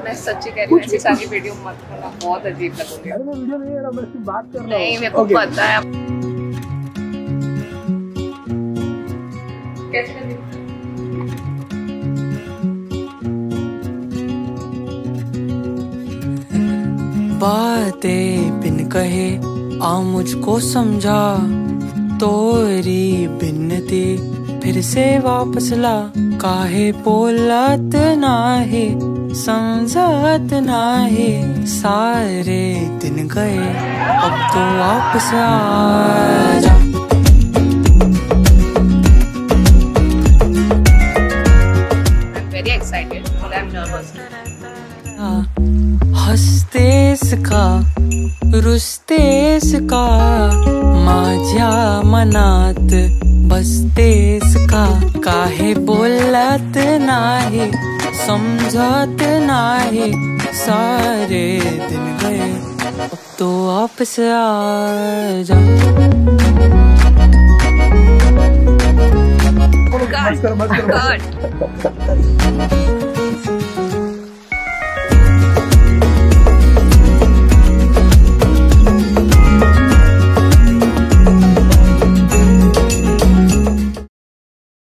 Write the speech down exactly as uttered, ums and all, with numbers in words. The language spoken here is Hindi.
मैं सच्ची कह रही हूँ, ऐसी सारी वीडियो मत करना, बहुत अजीब लगोगे। अरे मैं वीडियो नहीं कर रहा, मैं सिर्फ बात कर रहा हूँ। नहीं, मेरे को पता है। कैसे कर रही हूँ? बातें बिन कहे आ मुझको समझा, तोरी बिनती फिर से वापस ला। काहे बोलत नाहे समझत नाहे, सारे दिन गए अब तो वापस आ जा। I'm very excited, but I'm nervous. हसते इसका रुसते इसका, माझ्या मनात बसते इसका। काहे बोलत नाही समझत नाही, सारे दिन गए अब तो वापस आ जा। मत कर, मत कर, मत कर।